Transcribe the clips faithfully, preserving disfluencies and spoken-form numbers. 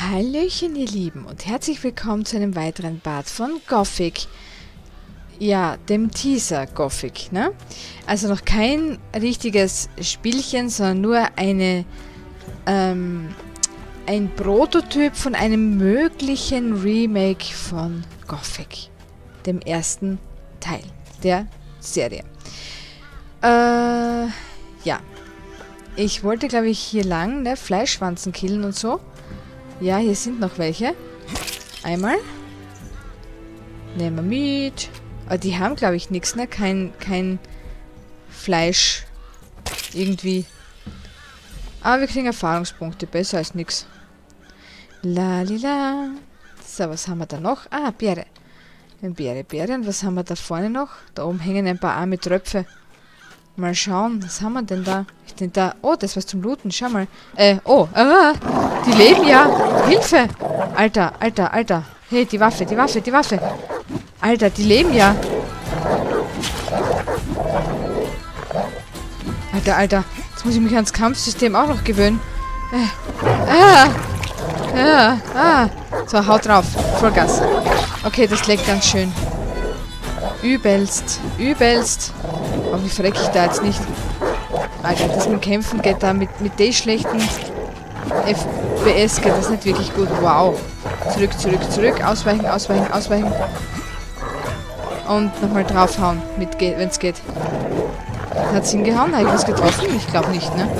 Hallöchen ihr Lieben und herzlich willkommen zu einem weiteren Part von Gothic. Ja, dem Teaser Gothic, ne? Also noch kein richtiges Spielchen, sondern nur eine, ähm, ein Prototyp von einem möglichen Remake von Gothic, dem ersten Teil der Serie. Äh, ja. Ich wollte, glaube ich, hier lang, ne, Fleischschwanzen killen und so. Ja, hier sind noch welche. Einmal. Nehmen wir mit. Aber die haben, glaube ich, nichts, ne? Kein, kein Fleisch. Irgendwie. Aber wir kriegen Erfahrungspunkte. Besser als nichts. Lalila. So, was haben wir da noch? Ah, Beere. Eine Beere, Beere. Und was haben wir da vorne noch? Da oben hängen ein paar arme Tröpfe. Mal schauen, was haben wir denn da? Ich denke da... Oh, das ist was zum Looten. Schau mal. Äh, oh. Ah, die leben ja. Hilfe. Alter, Alter, Alter. Hey, die Waffe, die Waffe, die Waffe. Alter, die leben ja. Alter, Alter. Jetzt muss ich mich ans Kampfsystem auch noch gewöhnen. Äh. Ah. Ah. Ah. So, haut drauf. Vollgas. Okay, das leckt ganz schön. Übelst. Übelst. Aber wie verrecke ich da jetzt nicht? Alter, das mit Kämpfen geht da mit, mit den schlechten F P S geht das nicht wirklich gut. Wow. Zurück, zurück, zurück. Ausweichen, ausweichen, ausweichen. Und nochmal draufhauen, wenn es geht. Hat es hingehauen? Habe ich was getroffen? Ich glaube nicht, ne?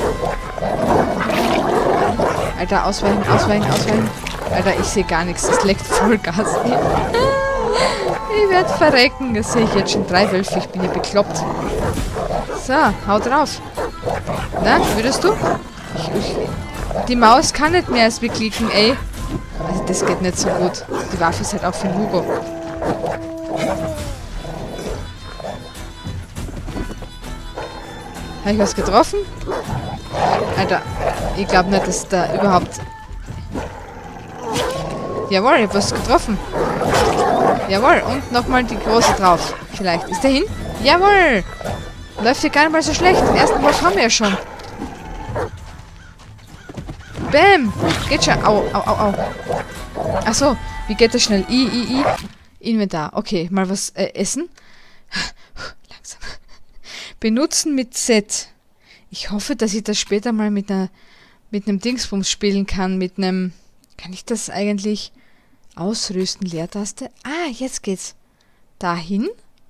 Alter, ausweichen, ausweichen, ausweichen. Alter, ich sehe gar nichts. Das leckt voll Gas. Ich werde verrecken. Das sehe ich jetzt schon. Drei Wölfe. Ich bin hier bekloppt. So, hau drauf. Na, würdest du? Ich, ich, die Maus kann nicht mehr als wir klicken, ey. Also das geht nicht so gut. Die Waffe ist halt auch für Hugo. Habe ich was getroffen? Alter, ich glaube nicht, dass da überhaupt... Jawohl, ich habe was getroffen. Jawohl, und nochmal die große drauf. Vielleicht. Ist der hin? Jawohl! Läuft hier gar nicht mal so schlecht. Den ersten Wolf haben wir ja schon. Bäm! Geht schon. Au, au, au, au. Achso, wie geht das schnell? I, I, I. Inventar. Okay, mal was äh, essen. Langsam. Benutzen mit Z. Ich hoffe, dass ich das später mal mit einer mit einem Dingsbums spielen kann. Mit einem... Kann ich das eigentlich ausrüsten? Leertaste? Ah, jetzt geht's. Dahin.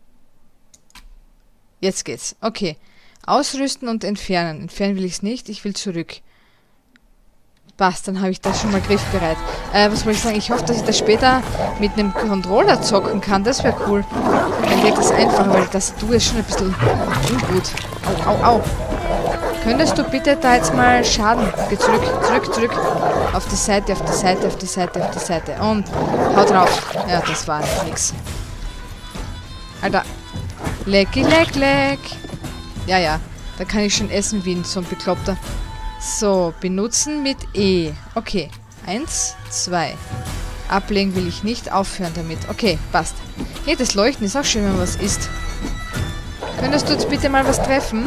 Jetzt geht's. Okay. Ausrüsten und entfernen. Entfernen will ich es nicht. Ich will zurück. Passt, dann habe ich das schon mal griffbereit. Äh, was wollte ich sagen? Ich hoffe, dass ich das später mit einem Controller zocken kann. Das wäre cool. Dann geht das einfacher, weil das du ist schon ein bisschen ungut. Au, au, au. Könntest du bitte da jetzt mal Schaden? Geh zurück, zurück, zurück. Auf die Seite, auf die Seite, auf die Seite, auf die Seite. Und hau drauf. Ja, das war nix. Alter. Lecki, leck, leck. Ja, ja. Da kann ich schon essen wie ein so ein Bekloppter. So, benutzen mit E. Okay. Eins, zwei. Ablegen will ich nicht. Aufhören damit. Okay, passt. Hey, das Leuchten ist auch schön, wenn man was isst. Könntest du jetzt bitte mal was treffen?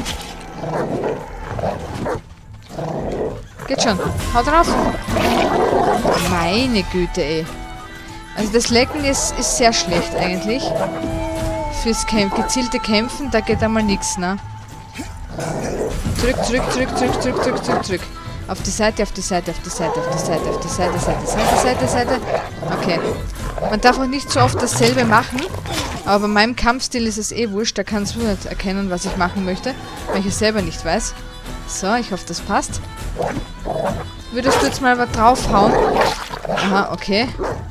Geht schon. Hau drauf. Meine Güte, ey. Also das Lecken ist, ist sehr schlecht eigentlich. Fürs Kämp gezielte Kämpfen, da geht einmal nichts, ne? Zurück, zurück, zurück, zurück, zurück, zurück, zurück, zurück. Auf die Seite, auf die Seite, auf die Seite, auf die Seite, auf die Seite, Seite, Seite, Seite, Seite. Okay. Man darf auch nicht so oft dasselbe machen. Aber bei meinem Kampfstil ist es eh wurscht. Da kannst du nicht erkennen, was ich machen möchte. Weil ich es selber nicht weiß. So, ich hoffe, das passt. Würdest du jetzt mal was draufhauen? Aha, okay.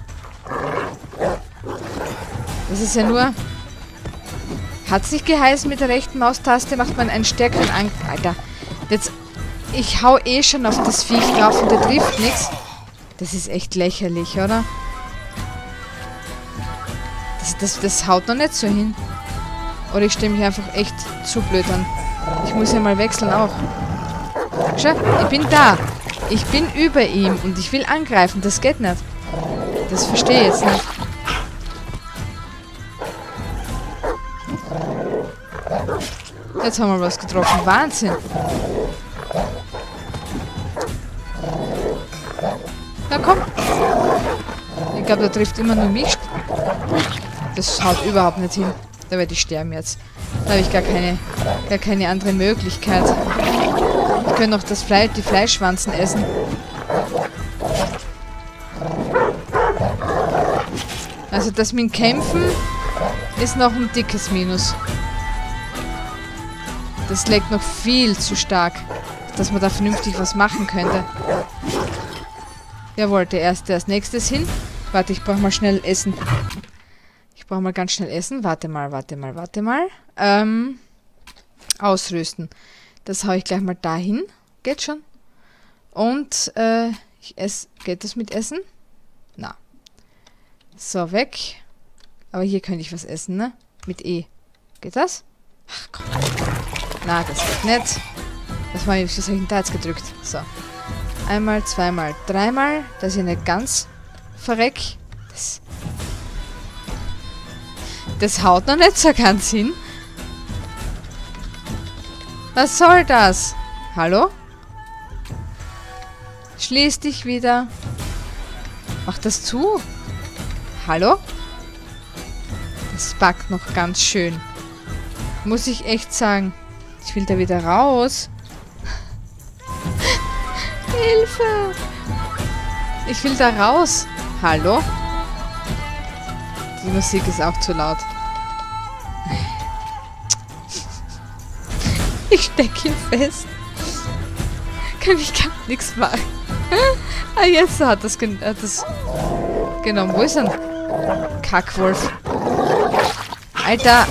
Das ist ja nur... Hat es nicht geheißen, mit der rechten Maustaste macht man einen stärkeren Angriff. Alter, jetzt... Ich hau eh schon auf das Viech drauf und der trifft nichts. Das ist echt lächerlich, oder? Das, das, das haut noch nicht so hin. Oder ich stelle mich einfach echt zu blöd an. Ich muss ja mal wechseln auch. Schau, ich bin da. Ich bin über ihm und ich will angreifen. Das geht nicht. Das verstehe ich jetzt nicht. Jetzt haben wir was getroffen. Wahnsinn. Na komm. Ich glaube, der trifft immer nur mich. Das haut überhaupt nicht hin. Da werde ich sterben jetzt. Da habe ich gar keine, gar keine andere Möglichkeit. Ich könnte noch das Fleisch, die Fleischschwanzen essen. Also das mit dem Kämpfen ist noch ein dickes Minus. Das legt noch viel zu stark, dass man da vernünftig was machen könnte. Jawohl, der erste als nächstes hin. Warte, ich brauche mal schnell Essen. Ich brauche mal ganz schnell Essen. Warte mal, warte mal, warte mal. Ähm, ausrüsten. Das haue ich gleich mal dahin. Geht schon. Und, äh, ich esse. Geht das mit Essen? Na. So, weg. Aber hier könnte ich was essen, ne? Mit E. Geht das? Ach, komm. Na, das geht nicht. Was habe ich, was habe ich denn da jetzt gedrückt? So. Einmal, zweimal, dreimal. Dass ich nicht ganz verreck. Das, das haut noch nicht so ganz hin. Was soll das? Hallo? Schließ dich wieder. Mach das zu. Hallo? Das backt noch ganz schön. Muss ich echt sagen. Ich will da wieder raus. Hilfe! Ich will da raus. Hallo? Die Musik ist auch zu laut. Ich stecke hier fest. Kann ich gar nichts machen. Ah, jetzt hat das, gen hat das genommen. Wo ist er? Kackwolf. Alter.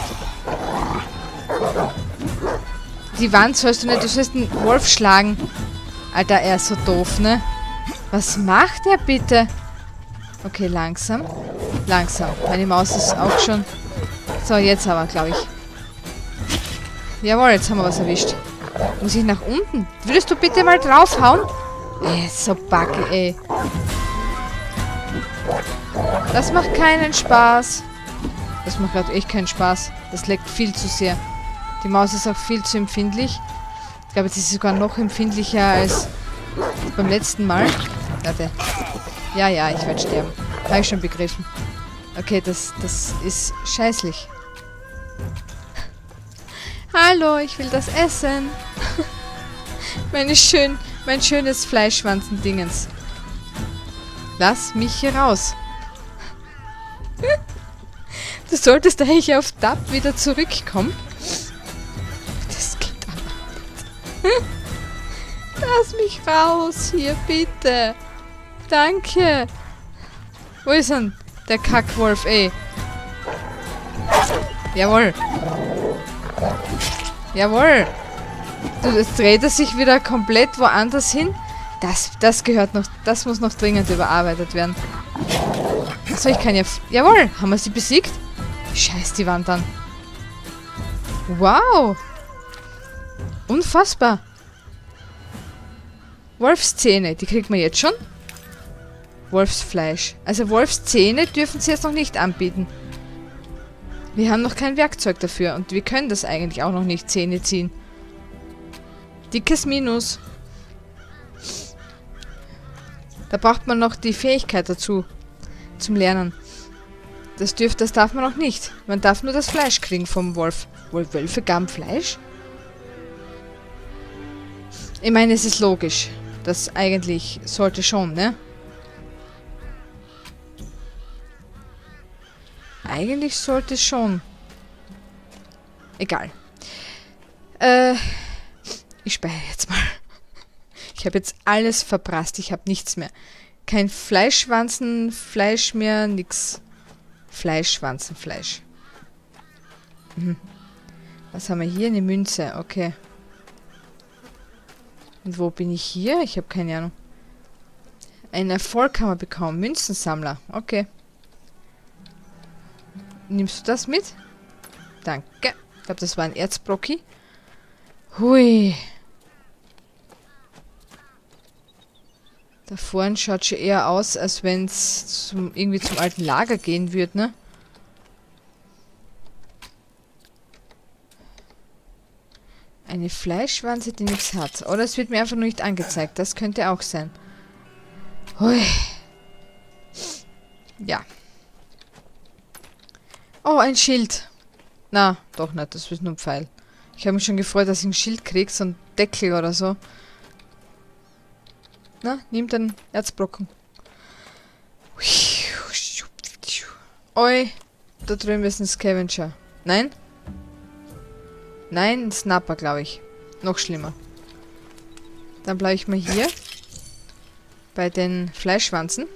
Die Wand sollst du nicht. Du sollst einen Wolf schlagen. Alter, er ist so doof, ne? Was macht er bitte? Okay, langsam. Langsam. Meine Maus ist auch schon... So, jetzt aber, glaube ich. Jawohl, jetzt haben wir was erwischt. Muss ich nach unten? Würdest du bitte mal draufhauen? Ey, so backe, ey. Das macht keinen Spaß. Das macht gerade echt keinen Spaß. Das leckt viel zu sehr. Die Maus ist auch viel zu empfindlich. Ich glaube, sie ist sogar noch empfindlicher als beim letzten Mal. Warte. Ja, ja, ich werde sterben. Habe ich schon begriffen. Okay, das, das ist scheißlich. Hallo, ich will das essen. Meine schön, mein schönes Fleischschwanzen-Dingens. Lass mich hier raus. Du solltest eigentlich auf Tab wieder zurückkommen. Das geht aber nicht. Lass mich raus hier, bitte. Danke. Wo ist denn der Kackwolf, ey? Jawohl. Jawohl. Du, jetzt dreht er sich wieder komplett woanders hin. Das, das gehört noch, das muss noch dringend überarbeitet werden. Achso, ich kann ja... Jawohl, haben wir sie besiegt? Scheiß die Wand an. Wow. Unfassbar. Wolfszähne, die kriegt man jetzt schon. Wolfsfleisch. Also Wolfszähne dürfen sie jetzt noch nicht anbieten. Wir haben noch kein Werkzeug dafür und wir können das eigentlich auch noch nicht, Zähne ziehen. Dickes Minus. Da braucht man noch die Fähigkeit dazu, zum Lernen. Das, dürf, das darf man noch nicht. Man darf nur das Fleisch kriegen vom Wolf. Wohl Wölfe gaben Fleisch? Ich meine, es ist logisch. Das eigentlich sollte schon, ne? Eigentlich sollte es schon. Egal. Äh, ich speichere jetzt mal. Ich habe jetzt alles verprasst. Ich habe nichts mehr. Kein Fleischschwanzen, Fleisch mehr, nix. Fleischschwanzenfleisch. Mhm. Was haben wir hier? Eine Münze. Okay. Und wo bin ich hier? Ich habe keine Ahnung. Einen Erfolg haben wir bekommen. Münzensammler. Okay. Nimmst du das mit? Danke. Ich glaube, das war ein Erzbrocki. Hui. Da vorne schaut schon eher aus, als wenn es zum, irgendwie zum alten Lager gehen würde, ne? Eine Fleischwanze, die nichts hat. Oder es wird mir einfach nur nicht angezeigt. Das könnte auch sein. Hui. Ja. Oh, ein Schild. Na, doch nicht, das ist nur ein Pfeil. Ich habe mich schon gefreut, dass ich ein Schild kriege, so ein Deckel oder so. Na, nimm den Erzbrocken. Oi, da drüben ist ein Scavenger. Nein? Nein, ein Snapper, glaube ich. Noch schlimmer. Dann bleibe ich mal hier. Bei den Fleischschwanzen.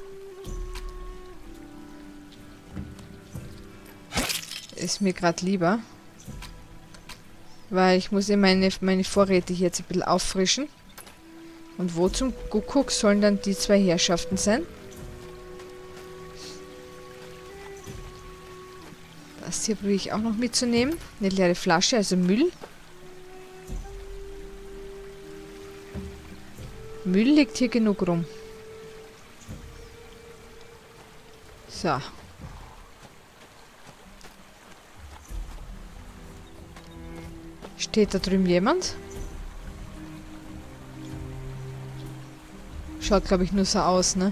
Ist mir gerade lieber. Weil ich muss ja meine, meine Vorräte hier jetzt ein bisschen auffrischen. Und wo zum Kuckuck sollen dann die zwei Herrschaften sein? Das hier probiere ich auch noch mitzunehmen. Eine leere Flasche, also Müll. Müll liegt hier genug rum. So. Steht da drüben jemand? Schaut, glaube ich, nur so aus, ne?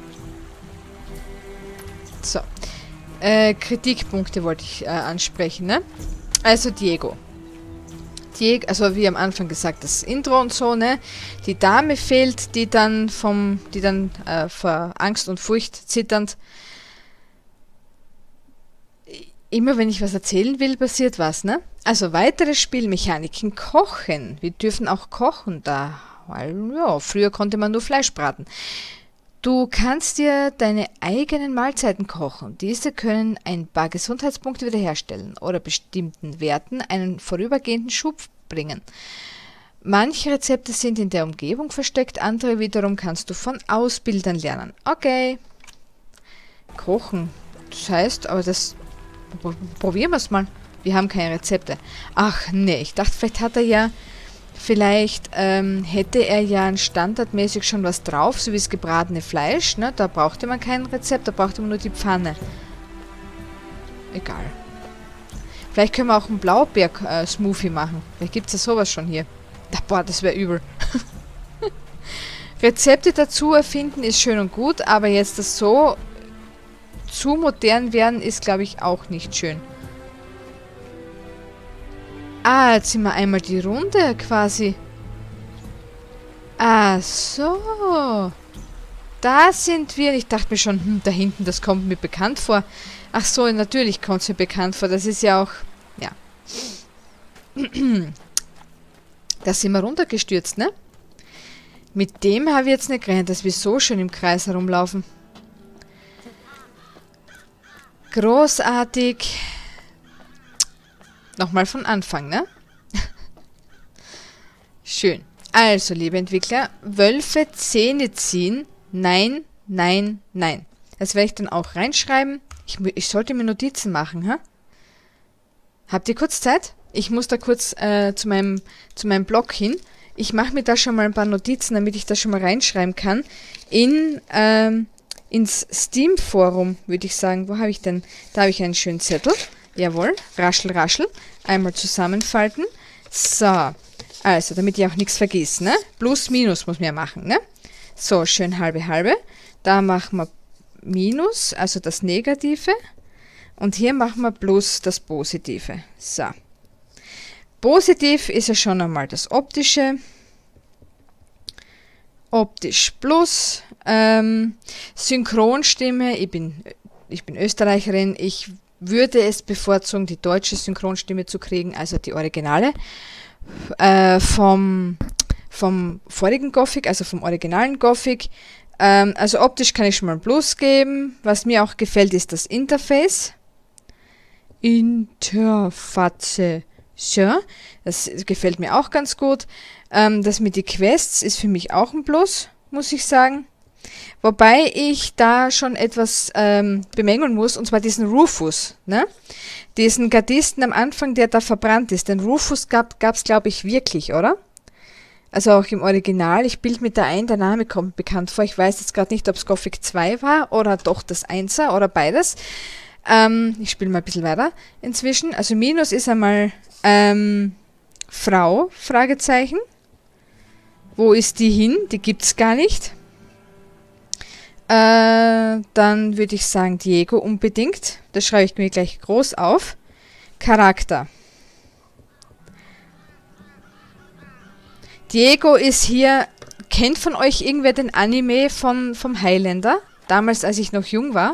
So. Äh, Kritikpunkte wollte ich äh, ansprechen, ne? Also Diego. Diego, also wie am Anfang gesagt, das Intro und so, ne? Die Dame fehlt, die dann vom, die dann äh, vor Angst und Furcht zitternd. Immer wenn ich was erzählen will, passiert was, ne? Also weitere Spielmechaniken. Kochen. Wir dürfen auch kochen da. Weil, ja, früher konnte man nur Fleisch braten. Du kannst dir deine eigenen Mahlzeiten kochen. Diese können ein paar Gesundheitspunkte wiederherstellen oder bestimmten Werten einen vorübergehenden Schub bringen. Manche Rezepte sind in der Umgebung versteckt, andere wiederum kannst du von Ausbildern lernen. Okay. Kochen. Das heißt, aber das... Probieren wir es mal. Wir haben keine Rezepte. Ach nee, ich dachte, vielleicht hat er ja... Vielleicht ähm, hätte er ja standardmäßig schon was drauf, so wie das gebratene Fleisch. Ne? Da brauchte man kein Rezept, da brauchte man nur die Pfanne. Egal. Vielleicht können wir auch einen Blaubeer-Smoothie machen. Vielleicht gibt es ja sowas schon hier. Ach, boah, das wäre übel. Rezepte dazu erfinden ist schön und gut, aber jetzt das so zu modern werden, ist, glaube ich, auch nicht schön. Ah, jetzt sind wir einmal die Runde quasi. Ah, so. Da sind wir. Ich dachte mir schon, hm, da hinten, das kommt mir bekannt vor. Ach so, natürlich kommt es mir bekannt vor. Das ist ja auch, ja. Da sind wir runtergestürzt, ne? Mit dem habe ich jetzt nicht gerechnet, dass wir so schön im Kreis herumlaufen. Großartig. Nochmal von Anfang, ne? Schön. Also, liebe Entwickler, Wölfe Zähne ziehen. Nein, nein, nein. Das werde ich dann auch reinschreiben. Ich, ich sollte mir Notizen machen, ha? Habt ihr kurz Zeit? Ich muss da kurz äh, zu, meinem, zu meinem Blog hin. Ich mache mir da schon mal ein paar Notizen, damit ich das schon mal reinschreiben kann. In, ähm, ins Steam-Forum, würde ich sagen. Wo habe ich denn? Da habe ich einen schönen Zettel. Jawohl, raschel, raschel. Einmal zusammenfalten. So, also, damit ich auch nichts vergiss, ne? Plus, Minus muss man ja machen, ne? So, schön halbe, halbe. Da machen wir Minus, also das Negative. Und hier machen wir Plus, das Positive. So. Positiv ist ja schon einmal das Optische. Optisch Plus. Ähm, Synchronstimme, ich bin, ich bin Österreicherin, ich würde es bevorzugen, die deutsche Synchronstimme zu kriegen, also die Originale, äh, vom, vom vorigen Gothic, also vom originalen Gothic. Ähm, also optisch kann ich schon mal ein Plus geben. Was mir auch gefällt, ist das Interface. Interface. Ja, das gefällt mir auch ganz gut. Ähm, das mit den Quests ist für mich auch ein Plus, muss ich sagen. Wobei ich da schon etwas ähm, bemängeln muss, und zwar diesen Rufus, ne? Diesen Gardisten am Anfang, der da verbrannt ist. Den Rufus gab es, glaube ich, wirklich, oder? Also auch im Original. Ich bilde mir da ein, der Name kommt bekannt vor. Ich weiß jetzt gerade nicht, ob es Gothic zwei war oder doch das Einser oder beides. Ähm, ich spiele mal ein bisschen weiter inzwischen. Also Minus ist einmal ähm, Frau, Fragezeichen. Wo ist die hin? Die gibt's gar nicht. Äh, dann würde ich sagen Diego unbedingt. Das schreibe ich mir gleich groß auf. Charakter. Diego ist hier... Kennt von euch irgendwer den Anime von, vom Highlander? Damals, als ich noch jung war,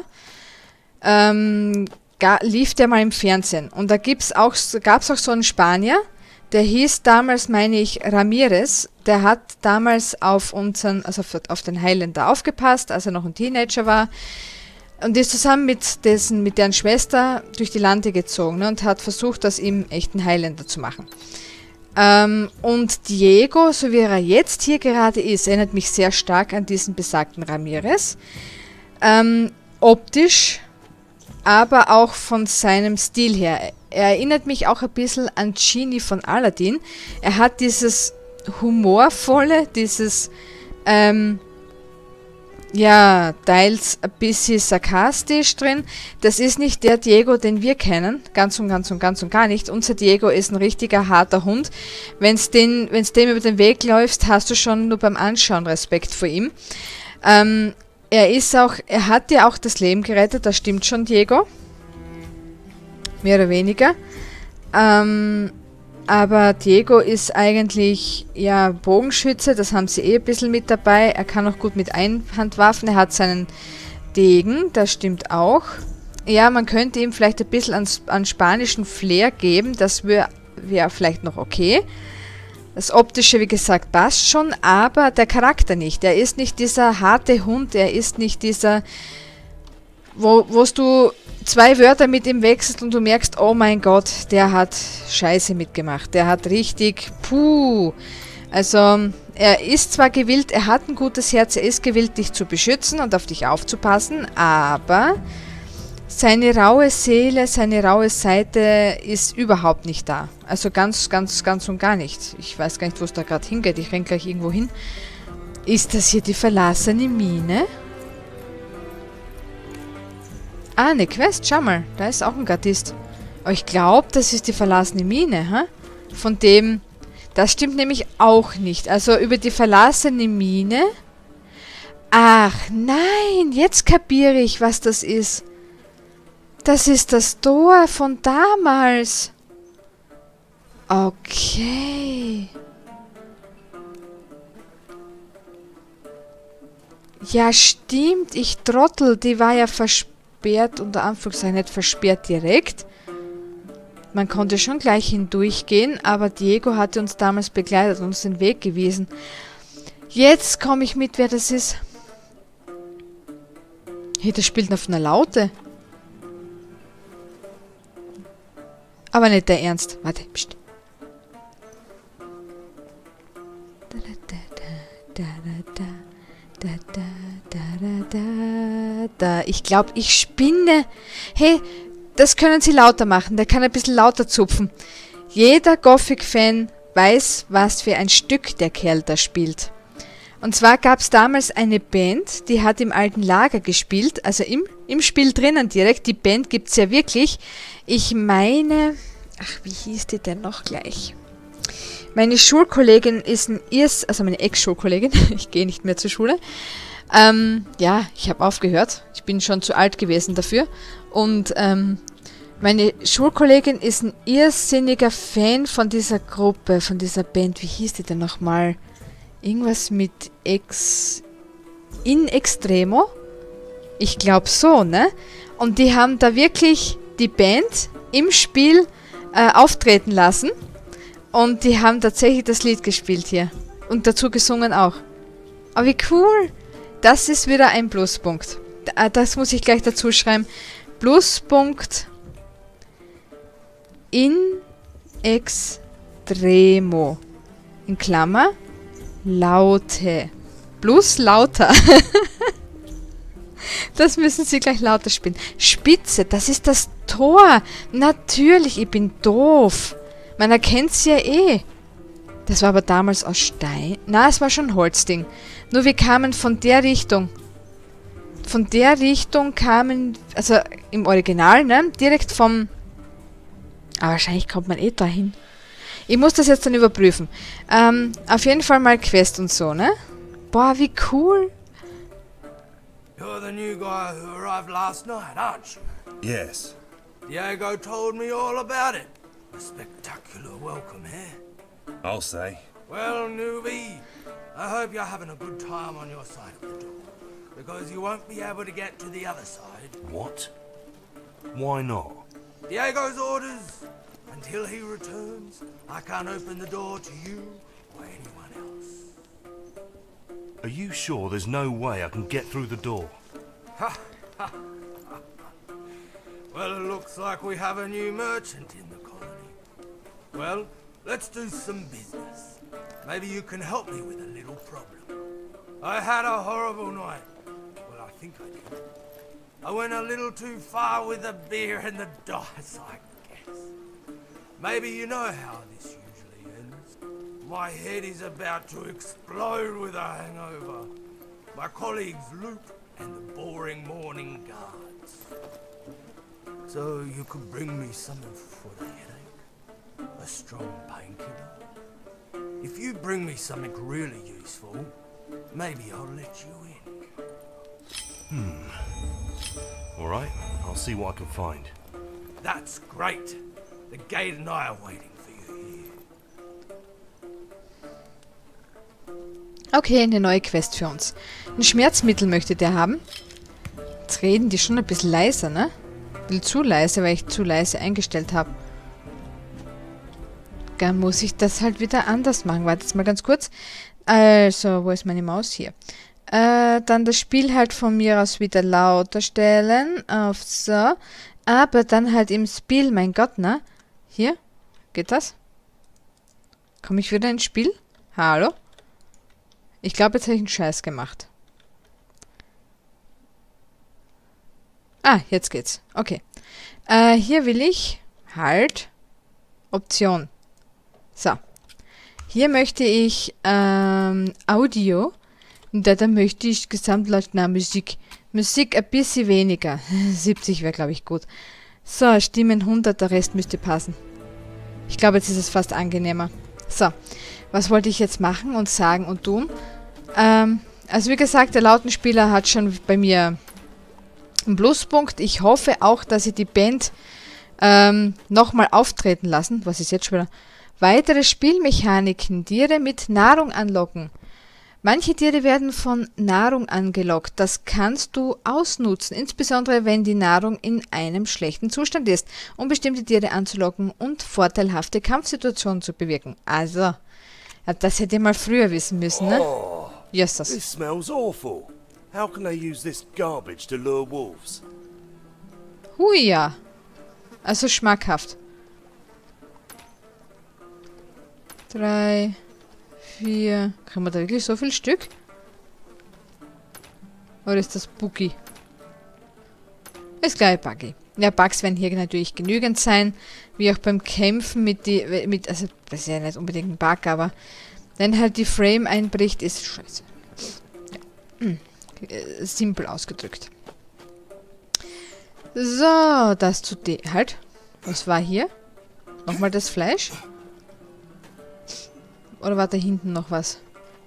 ähm, ga, lief der mal im Fernsehen. Und da gibt's auch, gab es auch so einen Spanier, der hieß damals, meine ich, Ramirez. Der hat damals auf unseren, also auf, auf den Highlander aufgepasst, als er noch ein Teenager war. Und ist zusammen mit, dessen, mit deren Schwester durch die Lande gezogen, ne, und hat versucht, aus ihm echten Highlander zu machen. Ähm, und Diego, so wie er jetzt hier gerade ist, erinnert mich sehr stark an diesen besagten Ramirez. Ähm, optisch, aber auch von seinem Stil her. Er erinnert mich auch ein bisschen an Genie von Aladdin. Er hat dieses humorvolle, dieses, ähm, ja, teils ein bisschen sarkastisch drin. Das ist nicht der Diego, den wir kennen. Ganz und ganz und ganz und gar nicht. Unser Diego ist ein richtiger harter Hund. Wenn's den, wenn's dem über den Weg läufst, hast du schon nur beim Anschauen Respekt vor ihm. Ähm, er ist auch, er hat dir auch das Leben gerettet, das stimmt schon, Diego. Mehr oder weniger. Ähm, aber Diego ist eigentlich, ja, Bogenschütze, das haben sie eh ein bisschen mit dabei. Er kann auch gut mit Einhandwaffen, er hat seinen Degen, das stimmt auch. Ja, man könnte ihm vielleicht ein bisschen an, an spanischen Flair geben, das wäre wär vielleicht noch okay. Das Optische, wie gesagt, passt schon, aber der Charakter nicht. Er ist nicht dieser harte Hund, er ist nicht dieser, wo wo's du zwei Wörter mit ihm wechselst und du merkst, oh mein Gott, der hat Scheiße mitgemacht. Der hat richtig, puh. Also, er ist zwar gewillt, er hat ein gutes Herz, er ist gewillt, dich zu beschützen und auf dich aufzupassen, aber seine raue Seele, seine raue Seite ist überhaupt nicht da. Also ganz, ganz, ganz und gar nicht. Ich weiß gar nicht, wo es da gerade hingeht. Ich renn gleich irgendwo hin. Ist das hier die verlassene Mine? Ah, eine Quest, schau mal. Da ist auch ein Gardist. Aber ich glaube, das ist die verlassene Mine, hä? Von dem... Das stimmt nämlich auch nicht. Also über die verlassene Mine... Ach, nein! Jetzt kapiere ich, was das ist. Das ist das Tor von damals. Okay. Ja, stimmt. Ich Trottel. Die war ja versperrt, unter Anführungszeichen nicht versperrt direkt. Man konnte schon gleich hindurchgehen, aber Diego hatte uns damals begleitet und uns den Weg gewiesen. Jetzt komme ich mit, wer das ist. Hey, das spielt auf einer Laute. Aber nicht der Ernst. Warte, pst. Ich glaube, ich spinne. Hey, das können Sie lauter machen. Der kann ein bisschen lauter zupfen. Jeder Gothic-Fan weiß, was für ein Stück der Kerl da spielt. Und zwar gab es damals eine Band, die hat im alten Lager gespielt, also im, im Spiel drinnen direkt. Die Band gibt es ja wirklich. Ich meine, ach, wie hieß die denn noch gleich? Meine Schulkollegin ist ein Irs, also meine Ex-Schulkollegin, ich gehe nicht mehr zur Schule. Ähm, ja, ich habe aufgehört, ich bin schon zu alt gewesen dafür. Und ähm, meine Schulkollegin ist ein irrsinniger Fan von dieser Gruppe, von dieser Band. Wie hieß die denn nochmal? Irgendwas mit Ex... In Extremo? Ich glaube so, ne? Und die haben da wirklich die Band im Spiel äh, auftreten lassen. Und die haben tatsächlich das Lied gespielt hier. Und dazu gesungen auch. Aber wie cool! Das ist wieder ein Pluspunkt. Das muss ich gleich dazu schreiben. Pluspunkt in extremo. In Klammer. Laute. Plus lauter. Das müssen Sie gleich lauter spielen. Spitze, das ist das Tor. Natürlich, ich bin doof. Man erkennt es ja eh. Das war aber damals aus Stein. Na, es war schon Holzding. Nur wir kamen von der Richtung. Von der Richtung kamen, also im Original, ne? Direkt vom... Aber wahrscheinlich kommt man eh dahin. Ich muss das jetzt dann überprüfen. Ähm, auf jeden Fall mal Quest und so, ne? Boah, wie cool. You're the new guy who arrived last night, aren't you? Yes. Diego told me all about it. A spectacular welcome here. I'll say. Well, newbie, I hope you're having a good time on your side of the door. Because you won't be able to get to the other side. What? Why not? Diego's orders. Until he returns, I can't open the door to you or anyone else. Are you sure there's no way I can get through the door? Ha ha ha. Well, it looks like we have a new merchant in the colony. Well, let's do some business. Maybe you can help me with a little problem. I had a horrible night. Well, I think I did. I went a little too far with the beer and the dice, I guess. Maybe you know how this usually ends. My head is about to explode with a hangover. My colleagues loop and the boring morning guards. So you could bring me something for the headache? A strong painkiller? If you bring me something really useful, maybe I'll let you in. Hmm. Alright, I'll see what I can find. That's great. The gate and I are waiting for you here. Okay, eine neue Quest für uns. Ein Schmerzmittel möchte der haben. Jetzt reden die schon ein bisschen leiser, ne? Ein bisschen zu leise, weil ich zu leise eingestellt habe. Dann muss ich das halt wieder anders machen. Warte jetzt mal ganz kurz. Also, wo ist meine Maus? Hier. Äh, dann das Spiel halt von mir aus wieder lauter stellen. Auf so. Aber dann halt im Spiel, mein Gott, ne? Hier. Geht das? Komme ich wieder ins Spiel? Hallo? Ich glaube, jetzt habe ich einen Scheiß gemacht. Ah, jetzt geht's. Okay. Äh, hier will ich halt Option. So. Hier möchte ich ähm, Audio. Und da, da möchte ich Gesamtlaut, na, Musik. Musik ein bisschen weniger. siebzig wäre, glaube ich, gut. So, Stimmen hundert, der Rest müsste passen. Ich glaube, jetzt ist es fast angenehmer. So, was wollte ich jetzt machen und sagen und tun? Ähm, also wie gesagt, der Lautenspieler hat schon bei mir einen Pluspunkt. Ich hoffe auch, dass sie die Band ähm, nochmal auftreten lassen. Was ist jetzt schon wieder? Weitere Spielmechaniken. Tiere mit Nahrung anlocken. Manche Tiere werden von Nahrung angelockt. Das kannst du ausnutzen, insbesondere wenn die Nahrung in einem schlechten Zustand ist, um bestimmte Tiere anzulocken und vorteilhafte Kampfsituationen zu bewirken. Also, ja, das hätte ich mal früher wissen müssen, ne? Oh, Justus. this smells awful. How can they use this garbage to lure wolves? Hui, ja. Also schmackhaft. Drei, vier. Kriegen wir da wirklich so viel Stück? Oder ist das Buggy? Ist gleich Buggy. Ja, Bugs werden hier natürlich genügend sein. Wie auch beim Kämpfen mit die. Mit, also, das ist ja nicht unbedingt ein Bug, aber wenn halt die Frame einbricht, ist scheiße. Ja. Hm. Simpel ausgedrückt. So, das zu de halt. Was war hier? Nochmal das Fleisch? Oder war da hinten noch was?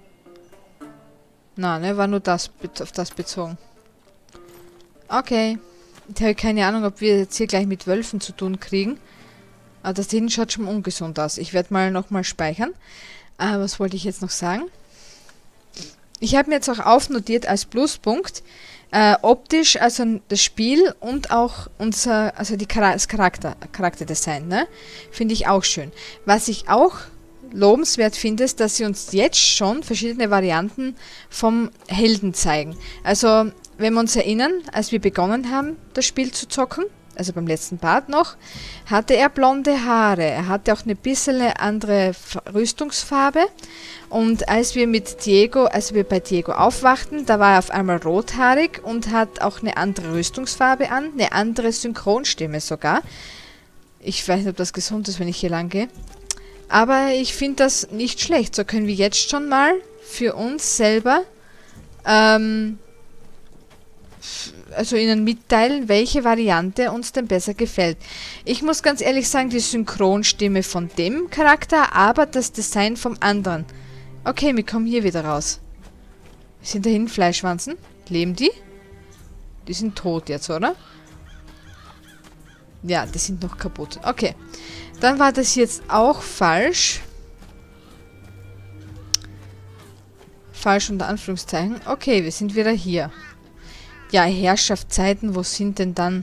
Nein, ne, war nur das auf das bezogen. Okay. Ich habe keine Ahnung, ob wir jetzt hier gleich mit Wölfen zu tun kriegen. Aber das hinten schaut schon ungesund aus. Ich werde mal nochmal speichern. Aber was wollte ich jetzt noch sagen? Ich habe mir jetzt auch aufnotiert als Pluspunkt, äh, optisch, also das Spiel und auch unser, also die Char das Charakter, Charakterdesign, ne? Finde ich auch schön. Was ich auch lobenswert finde, ist, dass sie uns jetzt schon verschiedene Varianten vom Helden zeigen. Also, wenn wir uns erinnern, als wir begonnen haben, das Spiel zu zocken, also beim letzten Part noch, hatte er blonde Haare. Er hatte auch eine bisschen andere Rüstungsfarbe. Und als wir mit Diego, als wir bei Diego aufwachten, da war er auf einmal rothaarig und hat auch eine andere Rüstungsfarbe an, eine andere Synchronstimme sogar. Ich weiß nicht, ob das gesund ist, wenn ich hier lang gehe. Aber ich finde das nicht schlecht. So können wir jetzt schon mal für uns selber ähm, also Ihnen mitteilen, welche Variante uns denn besser gefällt. Ich muss ganz ehrlich sagen, die Synchronstimme von dem Charakter, aber das Design vom anderen. Okay, wir kommen hier wieder raus. Sind da hinten Fleischwanzen? Leben die? Die sind tot jetzt, oder? Ja, die sind noch kaputt. Okay. Dann war das jetzt auch falsch. Falsch unter Anführungszeichen. Okay, wir sind wieder hier. Ja, Herrschaftszeiten, wo sind denn dann...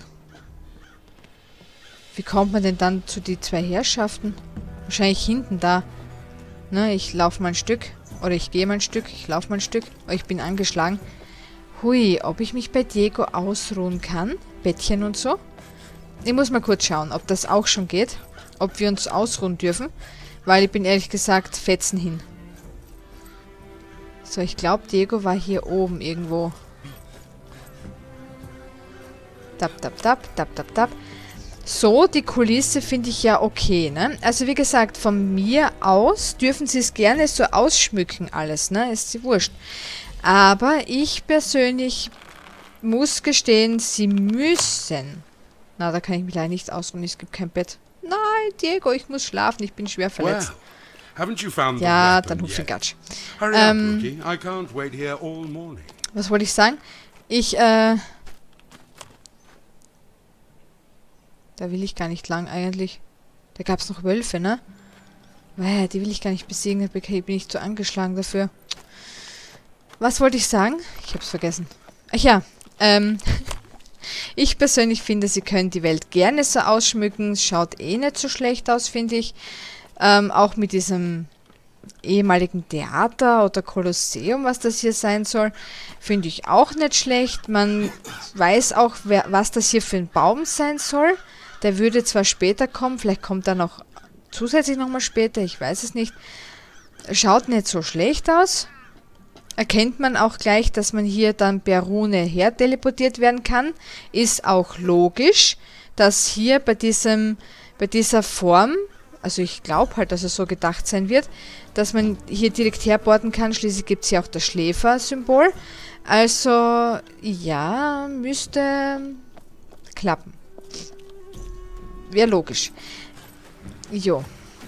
Wie kommt man denn dann zu die zwei Herrschaften? Wahrscheinlich hinten da. Ne, ich laufe mal ein Stück. Oder ich gehe mal ein Stück. Ich laufe mal ein Stück. Oh, ich bin angeschlagen. Hui, ob ich mich bei Diego ausruhen kann? Bettchen und so? Ich muss mal kurz schauen, ob das auch schon geht. Ob wir uns ausruhen dürfen. Weil ich bin ehrlich gesagt fetzen hin. So, ich glaube, Diego war hier oben irgendwo. Tap, tap, tap, tap, tap, tap. So, die Kulisse finde ich ja okay, ne? Also wie gesagt, von mir aus dürfen sie es gerne so ausschmücken alles, ne? Ist sie wurscht. Aber ich persönlich muss gestehen, sie müssen... Na, da kann ich mich leider nicht ausruhen, es gibt kein Bett. Nein, Diego, ich muss schlafen, ich bin schwer verletzt. Well, haven't you found the Ja, weapon dann yet? Hufengatsch. Hurry Ähm, up, Rookie. I can't wait here all morning. Was wollte ich sagen? Ich, äh... Da will ich gar nicht lang eigentlich. Da gab es noch Wölfe, ne? Wäh, die will ich gar nicht besiegen, da bin ich zu angeschlagen dafür. Was wollte ich sagen? Ich hab's vergessen. Ach ja, ähm... ich persönlich finde, sie können die Welt gerne so ausschmücken. Es schaut eh nicht so schlecht aus, finde ich. Ähm, auch mit diesem ehemaligen Theater oder Kolosseum, was das hier sein soll, finde ich auch nicht schlecht. Man weiß auch, wer, was das hier für ein Baum sein soll. Der würde zwar später kommen, vielleicht kommt er noch zusätzlich nochmal später, ich weiß es nicht. Schaut nicht so schlecht aus. Erkennt man auch gleich, dass man hier dann per Rune her teleportiert werden kann. Ist auch logisch, dass hier bei diesem, bei dieser Form, also ich glaube halt, dass es so gedacht sein wird, dass man hier direkt herporten kann. Schließlich gibt es hier auch das Schläfer-Symbol. Also, ja, müsste klappen. Wäre logisch. Jo.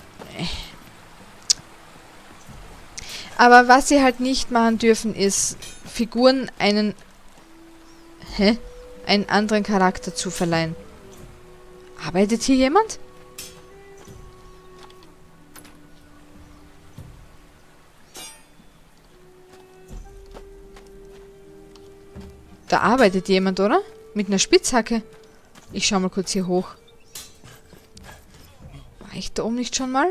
Aber was sie halt nicht machen dürfen, ist Figuren einen... Hä? Einen anderen Charakter zu verleihen. Arbeitet hier jemand? Da arbeitet jemand, oder? Mit einer Spitzhacke. Ich schau mal kurz hier hoch. War ich da oben nicht schon mal?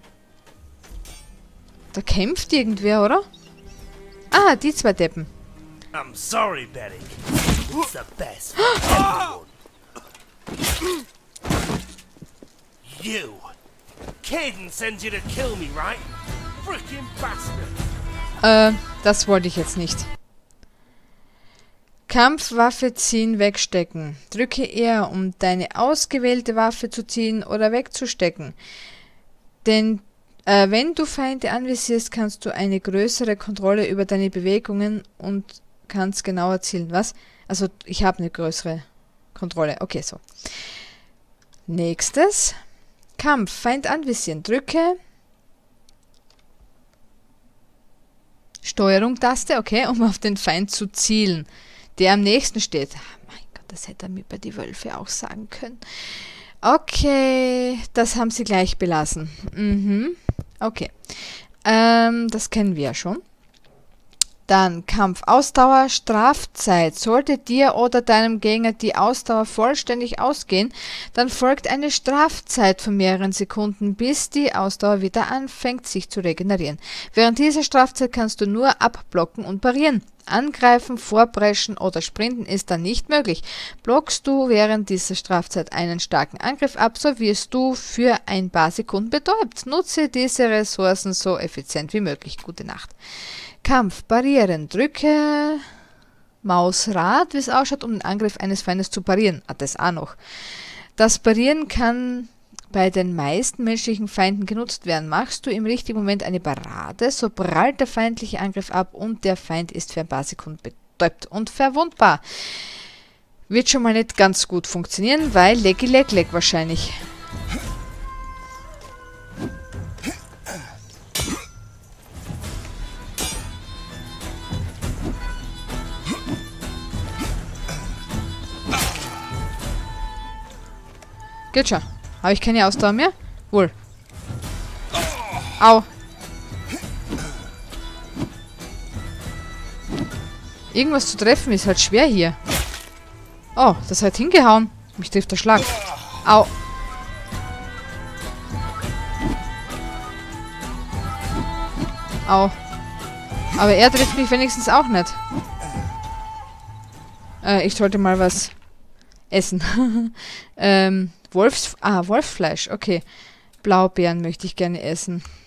Da kämpft irgendwer, oder? Ah, die zwei Deppen. I'm sorry, Betty. It's the best. Everyone. You. Caden sends you to kill me, right? Frickin' bastard. Äh, das wollte ich jetzt nicht. Kampfwaffe ziehen, wegstecken. Drücke R, um deine ausgewählte Waffe zu ziehen oder wegzustecken. Denn äh, wenn du Feinde anvisierst, kannst du eine größere Kontrolle über deine Bewegungen und kannst genauer zielen. Was? Also ich habe eine größere Kontrolle. Okay, so. Nächstes. Kampf. Feind anvisieren. Drücke Steuerung-Taste, okay, um auf den Feind zu zielen, der am nächsten steht. Oh mein Gott, das hätte er mir bei die Wölfe auch sagen können. Okay, das haben sie gleich belassen. Mhm. Okay. Ähm, das kennen wir ja schon. Dann Kampf, Ausdauer, Strafzeit. Sollte dir oder deinem Gegner die Ausdauer vollständig ausgehen, dann folgt eine Strafzeit von mehreren Sekunden, bis die Ausdauer wieder anfängt, sich zu regenerieren. Während dieser Strafzeit kannst du nur abblocken und parieren. Angreifen, vorpreschen oder sprinten ist dann nicht möglich. Blockst du während dieser Strafzeit einen starken Angriff ab, so wirst du für ein paar Sekunden betäubt. Nutze diese Ressourcen so effizient wie möglich. Gute Nacht. Kampf, parieren. Drücke Mausrad, wie es ausschaut, um den Angriff eines Feindes zu parieren. Ah, das auch noch. Das Parieren kann bei den meisten menschlichen Feinden genutzt werden. Machst du im richtigen Moment eine Parade, so prallt der feindliche Angriff ab und der Feind ist für ein paar Sekunden betäubt und verwundbar. Wird schon mal nicht ganz gut funktionieren, weil Leggy Leg Leg wahrscheinlich. Geht schon. Habe ich keine Ausdauer mehr? Wohl. Au. Irgendwas zu treffen ist halt schwer hier. Oh, das hat hingehauen. Mich trifft der Schlag. Au. Au. Aber er trifft mich wenigstens auch nicht. Äh, ich sollte mal was essen. ähm, Wolfs... Ah, Wolfsfleisch. Okay. Blaubeeren möchte ich gerne essen.